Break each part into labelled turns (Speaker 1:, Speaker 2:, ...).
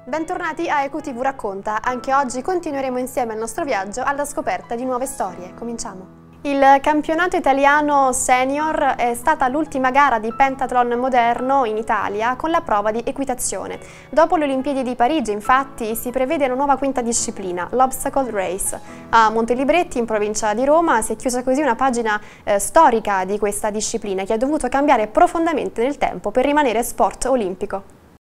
Speaker 1: Bentornati a EQTV Racconta. Anche oggi continueremo insieme il nostro viaggio alla scoperta di nuove storie. Cominciamo. Il campionato italiano senior è stata l'ultima gara di pentathlon moderno in Italia con la prova di equitazione. Dopo le Olimpiadi di Parigi, infatti, si prevede una nuova quinta disciplina, l'Obstacle Race. A Montelibretti, in provincia di Roma, si è chiusa così una pagina storica di questa disciplina che ha dovuto cambiare profondamente nel tempo per rimanere sport olimpico.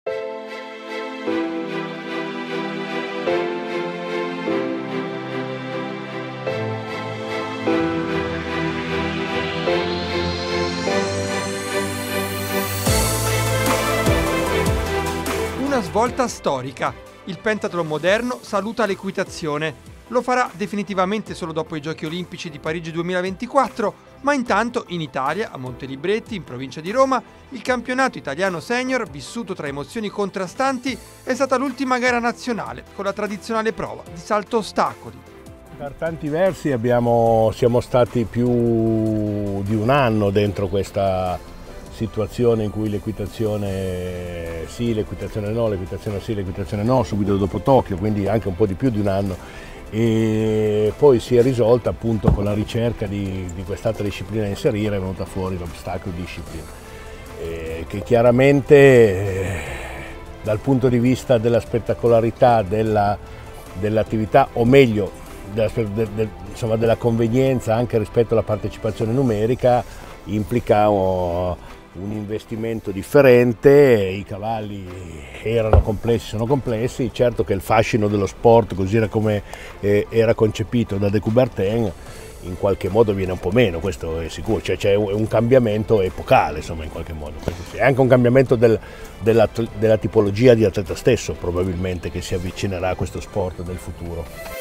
Speaker 2: Una svolta storica. Il pentathlon moderno saluta l'equitazione. Lo farà definitivamente solo dopo i Giochi Olimpici di Parigi 2024, ma intanto in Italia, a Montelibretti, in provincia di Roma, il campionato italiano senior, vissuto tra emozioni contrastanti, è stata l'ultima gara nazionale, con la tradizionale prova di salto ostacoli.
Speaker 3: Per tanti versi siamo stati più di un anno dentro questa situazione in cui l'equitazione sì, l'equitazione no, l'equitazione sì, l'equitazione no, subito dopo Tokyo, quindi anche un po' di più di un anno, e poi si è risolta appunto con la ricerca di quest'altra disciplina da inserire, è venuta fuori l'obstacle discipline, che chiaramente dal punto di vista della spettacolarità dell'attività, o meglio della convenienza anche rispetto alla partecipazione numerica, implica un investimento differente. I cavalli erano complessi, sono complessi, certo che il fascino dello sport, così era come era concepito da De Coubertin, in qualche modo viene un po' meno, questo è sicuro, cioè c'è un cambiamento epocale, insomma, in qualche modo. È anche un cambiamento della tipologia di atleta stesso, probabilmente, che si avvicinerà a questo sport del futuro.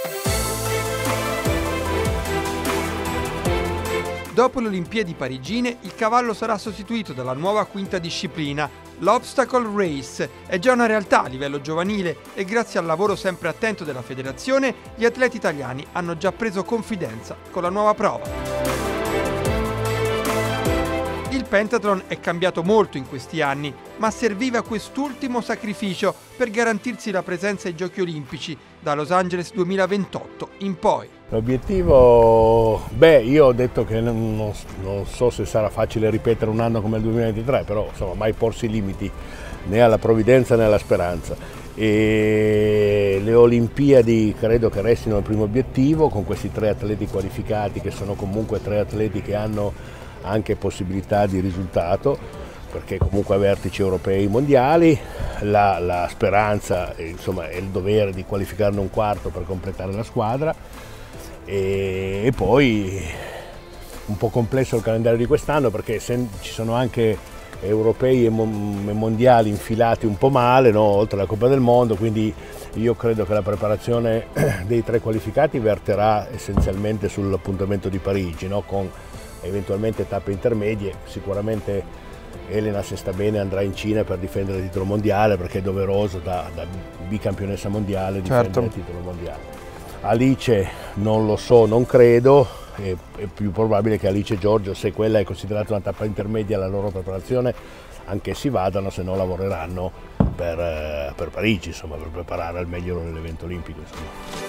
Speaker 2: Dopo le Olimpiadi parigine, il cavallo sarà sostituito dalla nuova quinta disciplina, l'Obstacle Race. È già una realtà a livello giovanile e grazie al lavoro sempre attento della federazione, gli atleti italiani hanno già preso confidenza con la nuova prova. Il pentathlon è cambiato molto in questi anni, ma serviva quest'ultimo sacrificio per garantirsi la presenza ai Giochi Olimpici da Los Angeles 2028 in poi.
Speaker 3: L'obiettivo, io ho detto che non so se sarà facile ripetere un anno come il 2023, però insomma mai porsi limiti né alla provvidenza né alla speranza. E le Olimpiadi credo che restino il primo obiettivo, con questi 3 atleti qualificati, che sono comunque 3 atleti che hanno anche possibilità di risultato, perché comunque a vertici europei mondiali. La speranza, insomma, è il dovere di qualificarne un quarto per completare la squadra, e poi un po' complesso il calendario di quest'anno, perché ci sono anche europei e mondiali infilati un po' male, no? Oltre alla Coppa del Mondo, quindi io credo che la preparazione dei 3 qualificati verterà essenzialmente sull'appuntamento di Parigi, no? Con eventualmente tappe intermedie. Sicuramente Elena, se sta bene, andrà in Cina per difendere il titolo mondiale, perché è doveroso da bicampionessa mondiale difendere il titolo mondiale. Alice non lo so, non credo, è più probabile che Alice e Giorgio, se quella è considerata una tappa intermedia alla loro preparazione, anche si vadano, se no lavoreranno per Parigi, insomma, per preparare al meglio l'evento olimpico, insomma.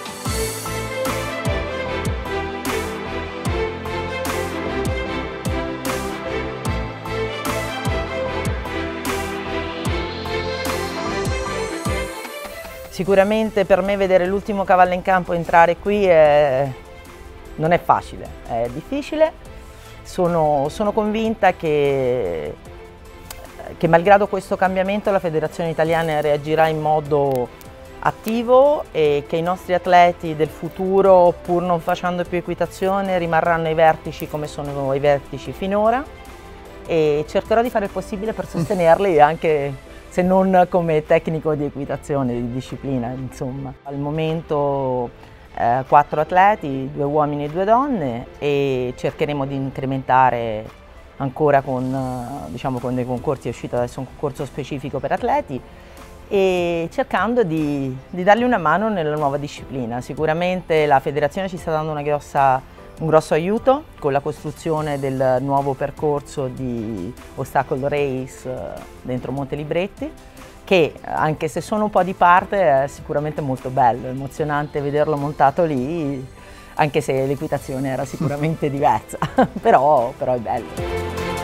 Speaker 4: Sicuramente per me vedere l'ultimo cavallo in campo entrare qui non è facile, è difficile. Sono convinta che malgrado questo cambiamento la Federazione Italiana reagirà in modo attivo e che i nostri atleti del futuro, pur non facendo più equitazione, rimarranno ai vertici come sono i vertici finora, e cercherò di fare il possibile per sostenerli anche se non come tecnico di equitazione, di disciplina, insomma. Al momento 4 atleti, 2 uomini e 2 donne, e cercheremo di incrementare ancora con dei concorsi. È uscito adesso un concorso specifico per atleti, e cercando di dargli una mano nella nuova disciplina. Sicuramente la federazione ci sta dando una grossa un grosso aiuto con la costruzione del nuovo percorso di Ostacolo Race dentro Montelibretti, che anche se sono un po' di parte è sicuramente molto bello, emozionante vederlo montato lì, anche se l'equitazione era sicuramente diversa, però è bello.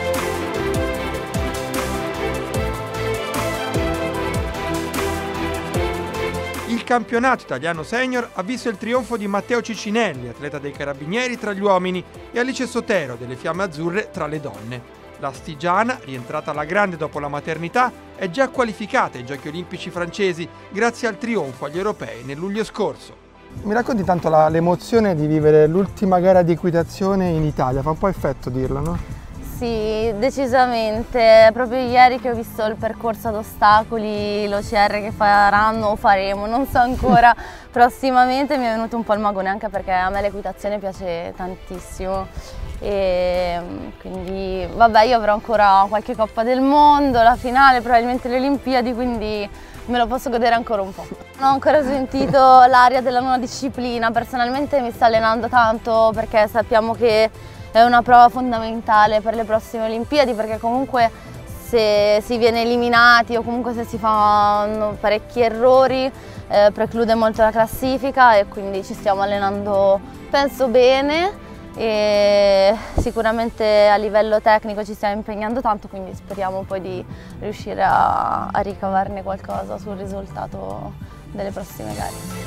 Speaker 2: Il campionato italiano senior ha visto il trionfo di Matteo Cicinelli, atleta dei Carabinieri, tra gli uomini, e Alice Sotero delle Fiamme Azzurre tra le donne. La Stigiana, rientrata alla grande dopo la maternità, è già qualificata ai Giochi Olimpici francesi grazie al trionfo agli europei nel luglio scorso.
Speaker 5: Mi racconti tanto l'emozione di vivere l'ultima gara di equitazione in Italia, fa un po' effetto dirlo, no?
Speaker 6: Sì, decisamente. Proprio ieri che ho visto il percorso ad ostacoli, l'OCR che faranno o faremo, non so ancora, prossimamente mi è venuto un po' il magone, anche perché a me l'equitazione piace tantissimo. E quindi vabbè, io avrò ancora qualche Coppa del Mondo, la finale, probabilmente le Olimpiadi, quindi me lo posso godere ancora un po'. Non ho ancora sentito l'aria della nuova disciplina, personalmente mi sto allenando tanto perché sappiamo che è una prova fondamentale per le prossime Olimpiadi, perché comunque se si viene eliminati o comunque se si fanno parecchi errori preclude molto la classifica, e quindi ci stiamo allenando penso bene e sicuramente a livello tecnico ci stiamo impegnando tanto, quindi speriamo poi di riuscire a ricavarne qualcosa sul risultato delle prossime gare.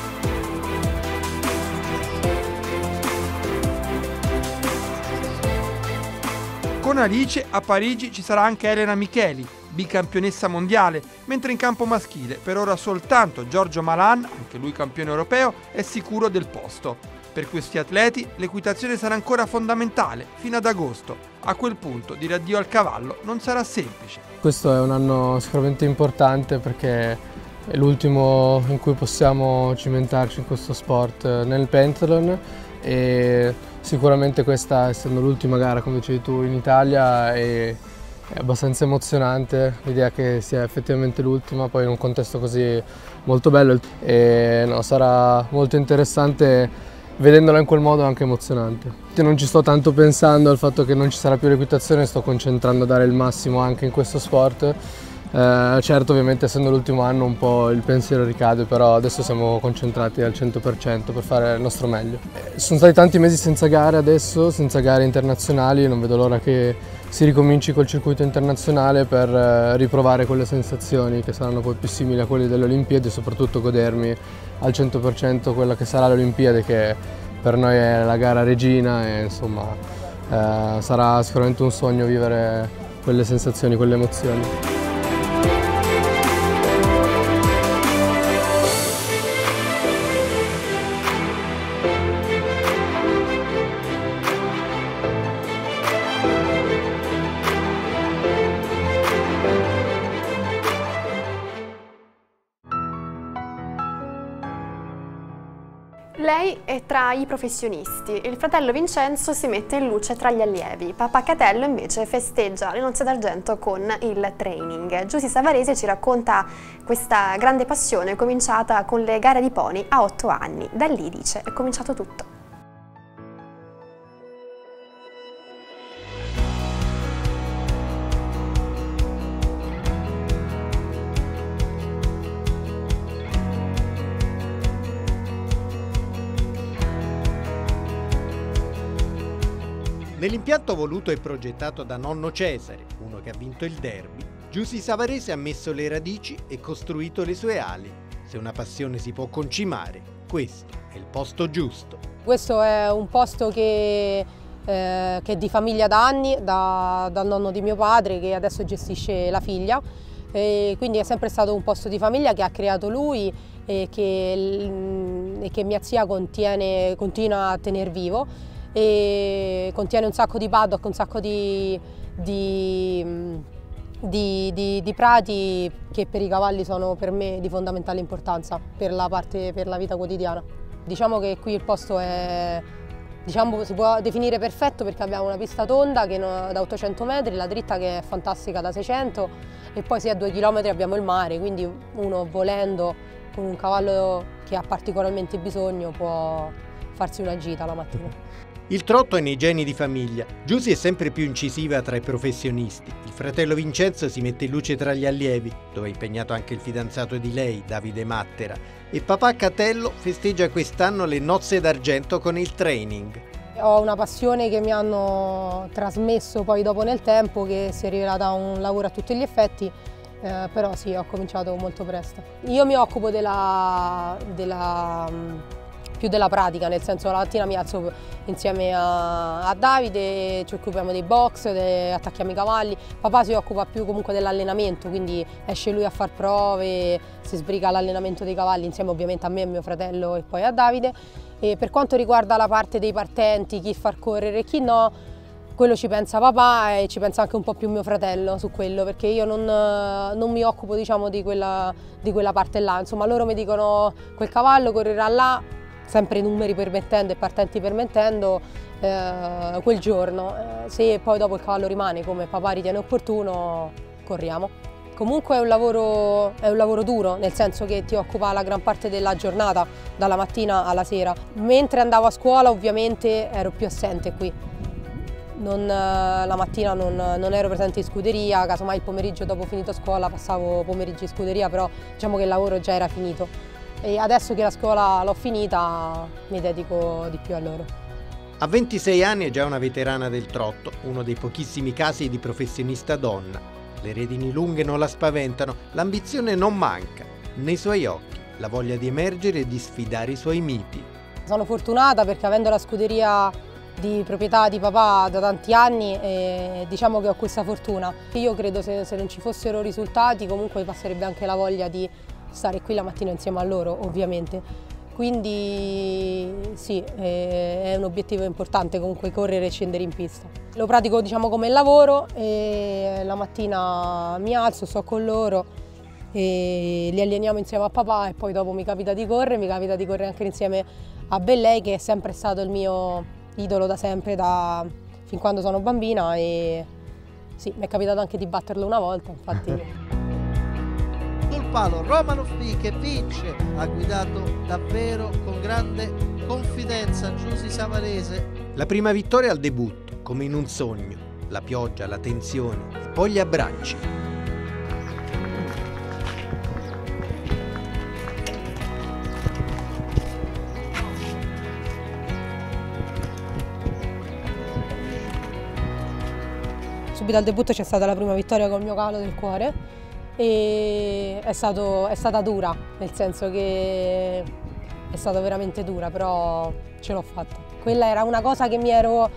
Speaker 2: Con Alice a Parigi ci sarà anche Elena Micheli, bicampionessa mondiale, mentre in campo maschile per ora soltanto Giorgio Malan, anche lui campione europeo, è sicuro del posto. Per questi atleti l'equitazione sarà ancora fondamentale fino ad agosto. A quel punto dire addio al cavallo non sarà semplice.
Speaker 7: Questo è un anno sicuramente importante perché è l'ultimo in cui possiamo cimentarci in questo sport nel pentathlon, e sicuramente questa, essendo l'ultima gara, come dicevi tu, in Italia, è abbastanza emozionante l'idea che sia effettivamente l'ultima, poi in un contesto così molto bello, e no, sarà molto interessante vedendola in quel modo, anche emozionante. Io non ci sto tanto pensando al fatto che non ci sarà più l'equitazione, sto concentrando a dare il massimo anche in questo sport. Certo, ovviamente essendo l'ultimo anno un po' il pensiero ricade, però adesso siamo concentrati al 100% per fare il nostro meglio. Sono stati tanti mesi senza gare adesso, senza gare internazionali, non vedo l'ora che si ricominci col circuito internazionale per riprovare quelle sensazioni che saranno poi più simili a quelle delle Olimpiadi, e soprattutto godermi al 100% quella che sarà l'Olimpiade, che per noi è la gara regina, e insomma sarà sicuramente un sogno vivere quelle sensazioni, quelle emozioni.
Speaker 1: Lei è tra i professionisti, il fratello Vincenzo si mette in luce tra gli allievi, papà Catello invece festeggia le nozze d'argento con il training. Giusy Savarese ci racconta questa grande passione cominciata con le gare di pony a 8 anni. Da lì, dice, è cominciato tutto.
Speaker 8: Nell'impianto voluto e progettato da nonno Cesare, uno che ha vinto il derby, Giusy Savarese ha messo le radici e costruito le sue ali. Se una passione si può concimare, questo è il posto giusto.
Speaker 9: Questo è un posto che è di famiglia da anni, dal nonno di mio padre, che adesso gestisce la figlia. E quindi è sempre stato un posto di famiglia che ha creato lui e che mia zia continua a tenere vivo. E contiene un sacco di paddock, un sacco di prati che per i cavalli sono per me di fondamentale importanza per la vita quotidiana. Diciamo che qui il posto è, si può definire perfetto, perché abbiamo una pista tonda da 800 metri, la dritta che è fantastica da 600, e poi se a 2 km abbiamo il mare, quindi uno volendo con un cavallo che ha particolarmente bisogno può farsi una gita la mattina.
Speaker 8: Il trotto è nei geni di famiglia. Giusy è sempre più incisiva tra i professionisti. Il fratello Vincenzo si mette in luce tra gli allievi, dove è impegnato anche il fidanzato di lei, Davide Mattera. E papà Catello festeggia quest'anno le nozze d'argento con il training.
Speaker 9: Ho una passione che mi hanno trasmesso poi dopo nel tempo, che si è rivelata un lavoro a tutti gli effetti, però sì, ho cominciato molto presto. Io mi occupo più della pratica, nel senso la mattina mi alzo insieme a Davide, ci occupiamo dei box, attacchiamo i cavalli. Papà si occupa più comunque dell'allenamento, quindi esce lui a far prove, si sbriga l'allenamento dei cavalli insieme ovviamente a me, a mio fratello e poi a Davide. E per quanto riguarda la parte dei partenti, chi far correre e chi no, quello ci pensa papà e ci pensa anche un po' più mio fratello su quello, perché io non mi occupo, diciamo, di quella parte là. Insomma, loro mi dicono quel cavallo correrà là, sempre numeri permettendo e partenti permettendo, quel giorno. Se poi dopo il cavallo rimane come papà ritiene opportuno, corriamo. Comunque è un lavoro duro, nel senso che ti occupa la gran parte della giornata, dalla mattina alla sera. Mentre andavo a scuola ovviamente ero più assente qui. La mattina non ero presente in scuderia, casomai il pomeriggio dopo finito scuola passavo pomeriggi in scuderia, però diciamo che il lavoro già era finito. E adesso che la scuola l'ho finita mi dedico di più a loro.
Speaker 8: A 26 anni è già una veterana del trotto, uno dei pochissimi casi di professionista donna. Le redini lunghe non la spaventano, l'ambizione non manca. Nei suoi occhi la voglia di emergere e di sfidare i suoi miti.
Speaker 9: Sono fortunata perché avendo la scuderia di proprietà di papà da tanti anni, diciamo che ho questa fortuna. Io credo se non ci fossero risultati comunque passerebbe anche la voglia di stare qui la mattina insieme a loro, ovviamente. Quindi sì, è un obiettivo importante comunque correre e scendere in pista. Lo pratico, diciamo, come lavoro e la mattina mi alzo, sto con loro e li alleniamo insieme a papà e poi dopo mi capita di correre anche insieme a Bellei, che è sempre stato il mio idolo da sempre, fin quando sono bambina, e sì, mi è capitato anche di batterlo una volta, infatti.
Speaker 10: Sul palo Romanov che vince, ha guidato davvero con grande confidenza Giusy Savarese.
Speaker 8: La prima vittoria al debutto, come in un sogno, la pioggia, la tensione e poi gli abbracci.
Speaker 9: Subito al debutto c'è stata la prima vittoria col mio cavallo del cuore e è stata dura, nel senso che è stata veramente dura, però ce l'ho fatta. Quella era una cosa che mi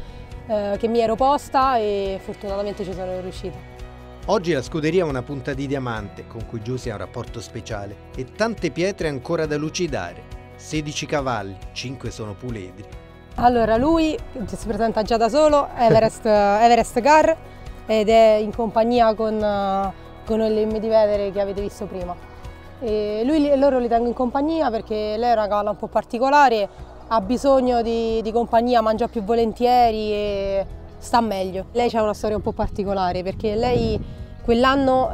Speaker 9: ero posta e fortunatamente ci sono riuscita.
Speaker 8: Oggi la scuderia ha una punta di diamante con cui Giusy ha un rapporto speciale e tante pietre ancora da lucidare. 16 cavalli, 5 sono puledri.
Speaker 9: Allora, lui si presenta già da solo, Everest Gar, ed è in compagnia con il Medivedere che avete visto prima. E loro li tengo in compagnia perché lei è una cavalla un po' particolare, ha bisogno di compagnia, mangia più volentieri e sta meglio. Lei ha una storia un po' particolare perché lei quell'anno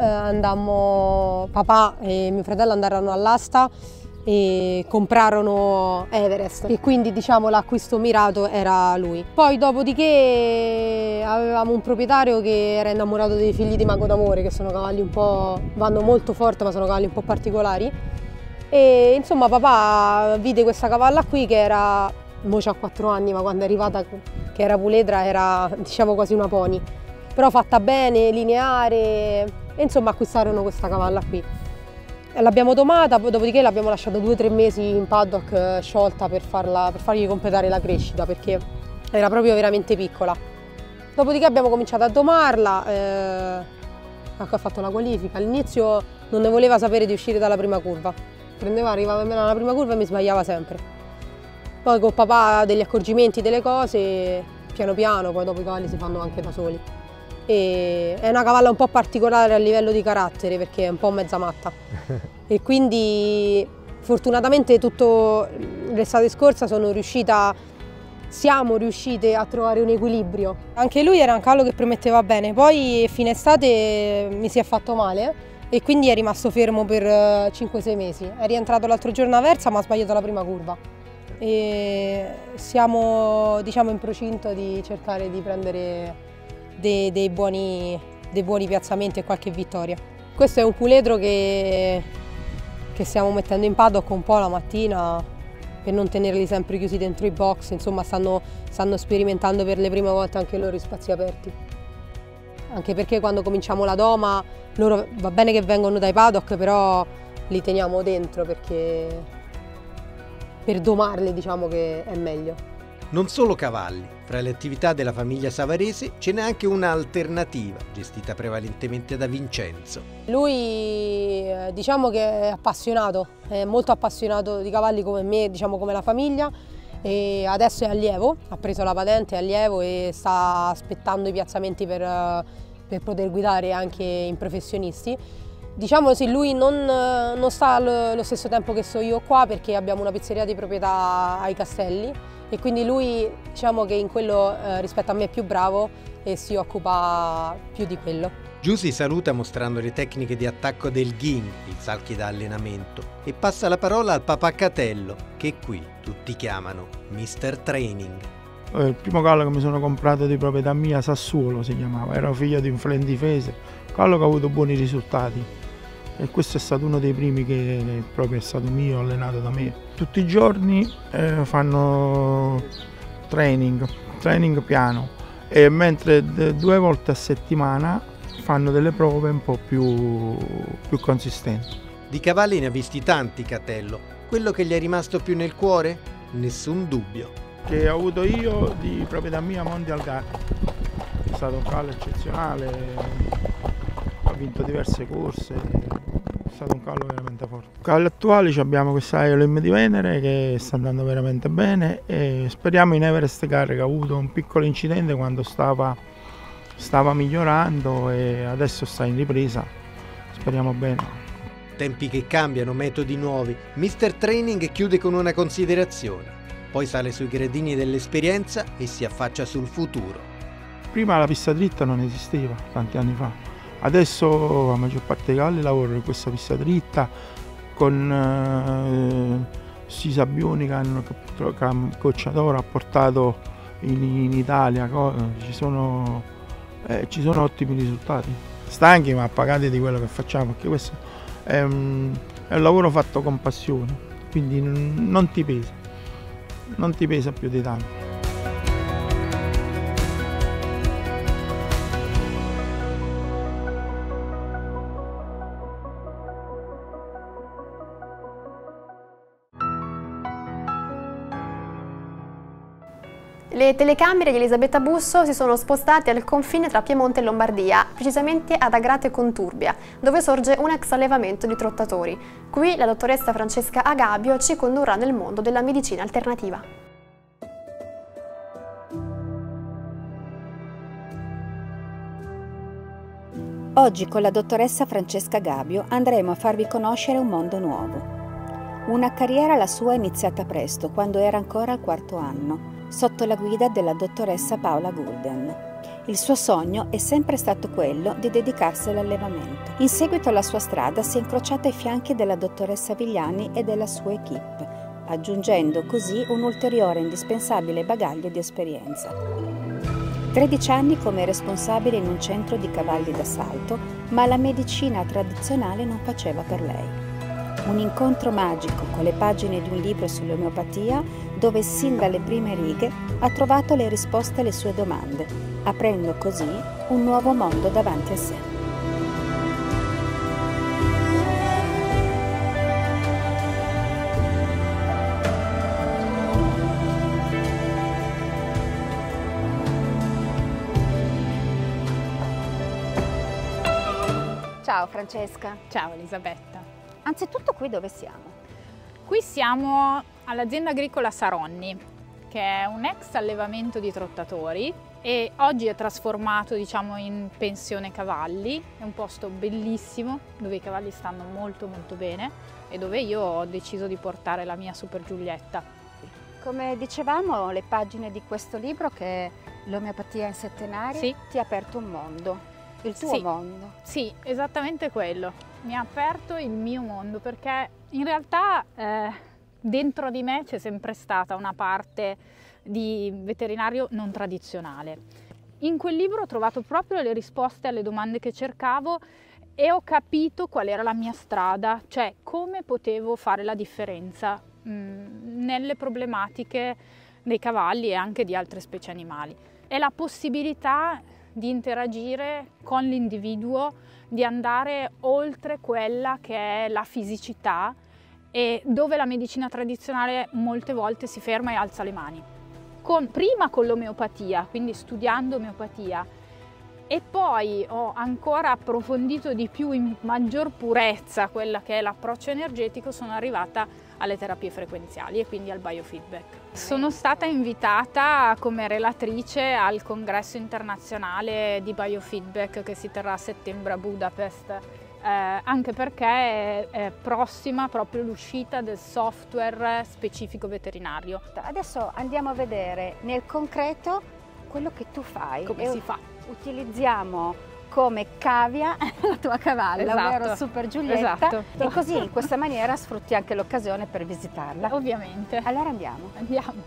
Speaker 9: papà e mio fratello andarono all'asta e comprarono Everest e quindi, diciamo, l'acquisto mirato era lui. Poi dopodiché avevamo un proprietario che era innamorato dei figli di Mago d'Amore, che sono cavalli un po', vanno molto forte ma sono cavalli un po' particolari, e insomma papà vide questa cavalla qui che era, mo c'ha 4 anni, ma quando è arrivata che era puledra era, diciamo, quasi una pony, però fatta bene, lineare, e insomma acquistarono questa cavalla qui. L'abbiamo domata, dopodiché l'abbiamo lasciata 2 o 3 mesi in paddock sciolta per fargli completare la crescita, perché era proprio veramente piccola. Dopodiché abbiamo cominciato a domarla, ha fatto la qualifica. All'inizio non ne voleva sapere di uscire dalla prima curva, arrivava alla prima curva e mi sbagliava sempre. Poi con papà degli accorgimenti delle cose, piano piano, poi dopo i cavalli si fanno anche da soli. E è una cavalla un po' particolare a livello di carattere perché è un po' mezza matta e quindi fortunatamente tutto l'estate scorsa siamo riuscite a trovare un equilibrio. Anche lui era un cavallo che prometteva bene, poi fine estate mi si è fatto male e quindi è rimasto fermo per 5-6 mesi. È rientrato l'altro giorno a Aversa ma ha sbagliato la prima curva e siamo, diciamo, in procinto di cercare di prendere dei buoni piazzamenti e qualche vittoria. Questo è un puledro che stiamo mettendo in paddock un po' la mattina per non tenerli sempre chiusi dentro i box, insomma stanno sperimentando per le prime volte anche loro i spazi aperti. Anche perché quando cominciamo la doma, loro va bene che vengono dai paddock, però li teniamo dentro perché per domarli diciamo che è meglio.
Speaker 8: Non solo cavalli, fra le attività della famiglia Savarese ce n'è anche una alternativa, gestita prevalentemente da Vincenzo.
Speaker 9: Lui diciamo che è appassionato, è molto appassionato di cavalli come me, diciamo come la famiglia, e adesso è allievo, ha preso la patente, è allievo e sta aspettando i piazzamenti per poter guidare anche in professionisti. Diciamo sì, lui non sta allo stesso tempo che sto io qua perché abbiamo una pizzeria di proprietà ai Castelli e quindi lui diciamo che in quello rispetto a me è più bravo e si occupa più di quello.
Speaker 8: Giusy saluta mostrando le tecniche di attacco del Ging, il salchi da allenamento, e passa la parola al papà Catello, che qui tutti chiamano Mr. Training.
Speaker 5: Il primo cavallo che mi sono comprato di proprietà mia, Sassuolo si chiamava, era figlio di un Flendifese, cavallo che ha avuto buoni risultati. E questo è stato uno dei primi che proprio è stato mio, allenato da me. Tutti i giorni fanno training piano, e mentre 2 volte a settimana fanno delle prove un po' più consistenti.
Speaker 8: Di cavalli ne ha visti tanti Catello, quello che gli è rimasto più nel cuore? Nessun dubbio.
Speaker 5: Che ho avuto io di proprietà mia, Mondial Guard, è stato un cavallo eccezionale, ha vinto diverse corse, è stato un cavallo veramente forte. Cavalli attuali abbiamo questa Aeolem di Venere che sta andando veramente bene e speriamo in Everest Car, che ha avuto un piccolo incidente quando stava migliorando e adesso sta in ripresa, speriamo bene.
Speaker 8: Tempi che cambiano, metodi nuovi. Mr. Training chiude con una considerazione, poi sale sui gradini dell'esperienza e si affaccia sul futuro.
Speaker 5: Prima la pista dritta non esisteva, tanti anni fa. Adesso la maggior parte dei cavalli lavorano in questa pista dritta con questi sabbioni che Cocciadoro ha portato in Italia. Ci sono ottimi risultati. Stanchi ma pagati di quello che facciamo, perché questo è un lavoro fatto con passione, quindi non ti pesa più di tanto.
Speaker 1: Le telecamere di Elisabetta Busso si sono spostate al confine tra Piemonte e Lombardia, precisamente ad Agrate Conturbia, dove sorge un ex allevamento di trottatori. Qui la dottoressa Francesca Agabio ci condurrà nel mondo della medicina alternativa.
Speaker 11: Oggi con la dottoressa Francesca Agabio andremo a farvi conoscere un mondo nuovo. Una carriera la sua iniziata presto, quando era ancora al 4º anno, sotto la guida della dottoressa Paola Gulden. Il suo sogno è sempre stato quello di dedicarsi all'allevamento. In seguito alla sua strada si è incrociata ai fianchi della dottoressa Vigliani e della sua equipe, aggiungendo così un ulteriore indispensabile bagaglio di esperienza. 13 anni come responsabile in un centro di cavalli d'assalto, ma la medicina tradizionale non faceva per lei. Un incontro magico con le pagine di un libro sull'omeopatia dove sin dalle prime righe ha trovato le risposte alle sue domande, aprendo così un nuovo mondo davanti a sé. Ciao Francesca.
Speaker 12: Ciao Elisabetta.
Speaker 11: Anzitutto qui dove siamo?
Speaker 12: Qui siamo all'azienda agricola Saronni, che è un ex allevamento di trottatori e oggi è trasformato, diciamo, in pensione cavalli. È un posto bellissimo dove i cavalli stanno molto bene e dove io ho deciso di portare la mia Super Giulietta.
Speaker 11: Come dicevamo, le pagine di questo libro, che è L'omeopatia in settenari,
Speaker 12: sì,
Speaker 11: ti ha aperto un mondo. Il tuo mondo.
Speaker 12: Sì, esattamente quello. Mi ha aperto il mio mondo perché in realtà dentro di me c'è sempre stata una parte di veterinario non tradizionale. In quel libro ho trovato proprio le risposte alle domande che cercavo e ho capito qual era la mia strada, cioè come potevo fare la differenza nelle problematiche dei cavalli e anche di altre specie animali. È la possibilità di interagire con l'individuo, di andare oltre quella che è la fisicità e dove la medicina tradizionale molte volte si ferma e alza le mani. Prima con l'omeopatia, quindi studiando omeopatia, e poi ho ancora approfondito di più in maggior purezza quella che è l'approccio energetico, sono arrivata alle terapie frequenziali e quindi al biofeedback. Sono stata invitata come relatrice al congresso internazionale di biofeedback che si terrà a settembre a Budapest, anche perché è prossima proprio l'uscita del software specifico veterinario.
Speaker 11: Adesso andiamo a vedere nel concreto quello che tu fai.
Speaker 12: Come si fa?
Speaker 11: Utilizziamo come cavia la tua cavalla,
Speaker 12: esatto,
Speaker 11: ovvero Super Giulietta,
Speaker 12: esatto.
Speaker 11: E così in questa maniera sfrutti anche l'occasione per visitarla.
Speaker 12: Ovviamente.
Speaker 11: Allora andiamo.
Speaker 12: Andiamo.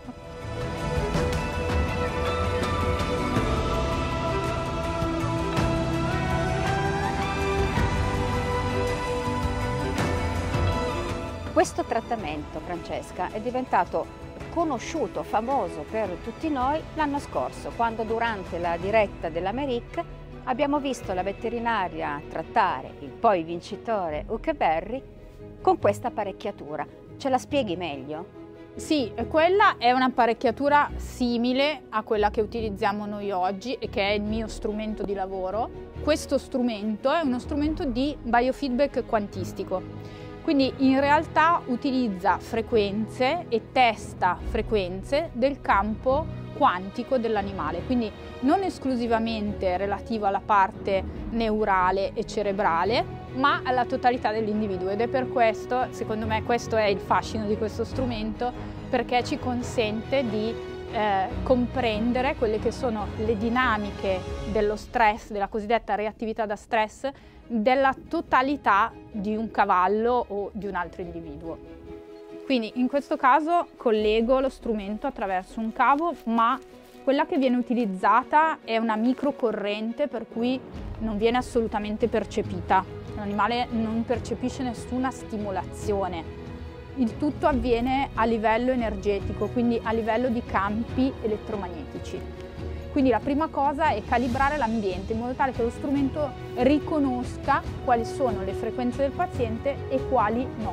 Speaker 11: Questo trattamento, Francesca, è diventato conosciuto, famoso per tutti noi l'anno scorso, quando durante la diretta dell'Amérique abbiamo visto la veterinaria trattare il poi vincitore Huckleberry con questa apparecchiatura. Ce la spieghi meglio?
Speaker 12: Sì, quella è un'apparecchiatura simile a quella che utilizziamo noi oggi e che è il mio strumento di lavoro. Questo strumento è uno strumento di biofeedback quantistico. Quindi in realtà utilizza frequenze e testa frequenze del campo quantico dell'animale, quindi non esclusivamente relativo alla parte neurale e cerebrale, ma alla totalità dell'individuo, ed è per questo, secondo me, questo è il fascino di questo strumento, perché ci consente di comprendere quelle che sono le dinamiche dello stress, della cosiddetta reattività da stress, della totalità di un cavallo o di un altro individuo. Quindi in questo caso collego lo strumento attraverso un cavo, ma quella che viene utilizzata è una microcorrente, per cui non viene assolutamente percepita. L'animale non percepisce nessuna stimolazione. Il tutto avviene a livello energetico, quindi a livello di campi elettromagnetici. Quindi la prima cosa è calibrare l'ambiente in modo tale che lo strumento riconosca quali sono le frequenze del paziente e quali no.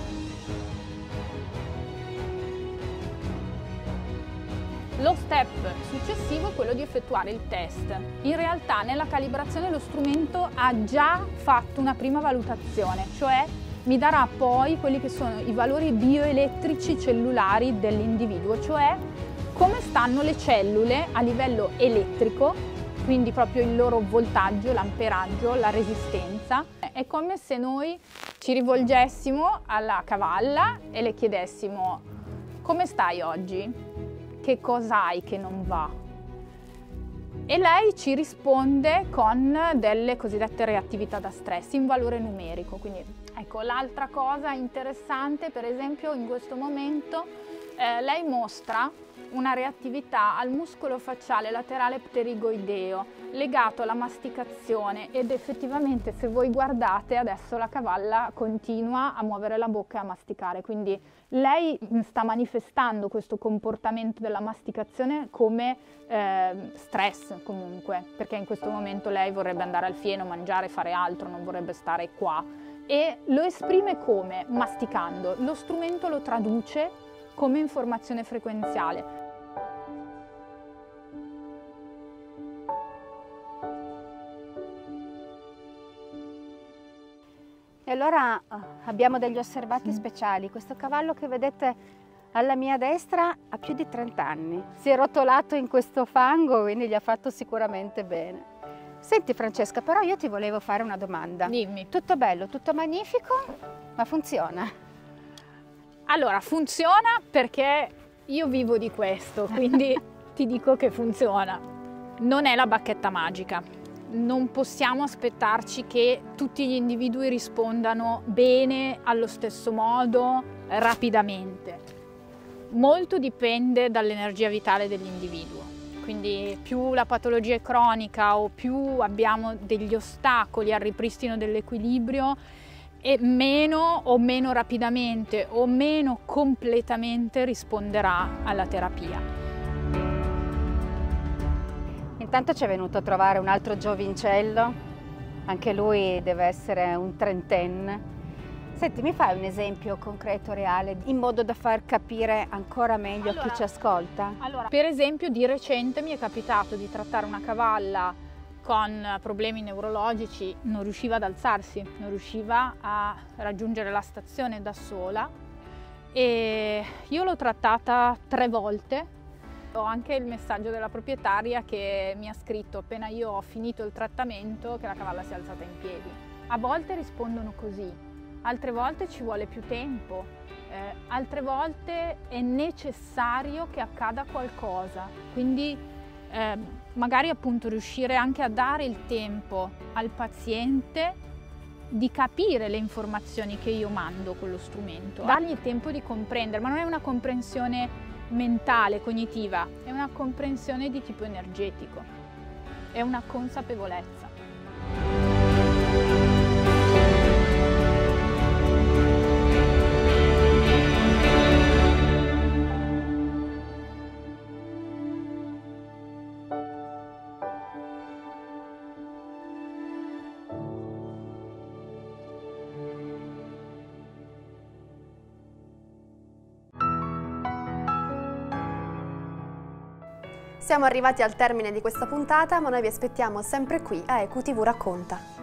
Speaker 12: Lo step successivo è quello di effettuare il test. In realtà nella calibrazione lo strumento ha già fatto una prima valutazione, cioè mi darà poi quelli che sono i valori bioelettrici cellulari dell'individuo, cioè come stanno le cellule a livello elettrico, quindi proprio il loro voltaggio, l'amperaggio, la resistenza. È come se noi ci rivolgessimo alla cavalla e le chiedessimo: come stai oggi? Che cosa hai che non va? E lei ci risponde con delle cosiddette reattività da stress in valore numerico. Quindi ecco, l'altra cosa interessante, per esempio in questo momento lei mostra una reattività al muscolo facciale laterale pterigoideo legato alla masticazione, ed effettivamente se voi guardate adesso la cavalla continua a muovere la bocca e a masticare, quindi lei sta manifestando questo comportamento della masticazione come stress comunque, perché in questo momento lei vorrebbe andare al fieno, mangiare, fare altro, non vorrebbe stare qua, e lo esprime come? Masticando. Lo strumento lo traduce come informazione frequenziale.
Speaker 11: E allora abbiamo degli osservati speciali. Questo cavallo che vedete alla mia destra ha più di 30 anni. Si è rotolato in questo fango, quindi gli ha fatto sicuramente bene. Senti Francesca, però io ti volevo fare una domanda.
Speaker 12: Dimmi.
Speaker 11: Tutto bello, tutto magnifico, ma funziona?
Speaker 12: Allora, funziona perché io vivo di questo, quindi ti dico che funziona. Non è la bacchetta magica. non possiamo aspettarci che tutti gli individui rispondano bene, allo stesso modo, rapidamente. Molto dipende dall'energia vitale dell'individuo, quindi più la patologia è cronica o più abbiamo degli ostacoli al ripristino dell'equilibrio, e meno rapidamente o meno completamente risponderà alla terapia.
Speaker 11: Intanto ci è venuto a trovare un altro giovincello, anche lui deve essere un trentenne. Senti, mi fai un esempio concreto, reale, in modo da far capire ancora meglio a chi ci ascolta?
Speaker 12: Allora, per esempio, di recente mi è capitato di trattare una cavalla con problemi neurologici, non riusciva ad alzarsi, non riusciva a raggiungere la stazione da sola, e io l'ho trattata 3 volte. Ho anche il messaggio della proprietaria che mi ha scritto appena io ho finito il trattamento che la cavalla si è alzata in piedi. A volte rispondono così, altre volte ci vuole più tempo, altre volte è necessario che accada qualcosa, quindi magari appunto riuscire anche a dare il tempo al paziente di capire le informazioni che io mando con lo strumento, dargli il tempo di comprendere, ma non è una comprensione mentale, cognitiva, è una comprensione di tipo energetico, è una consapevolezza.
Speaker 1: Siamo arrivati al termine di questa puntata, ma noi vi aspettiamo sempre qui a EQTV Racconta.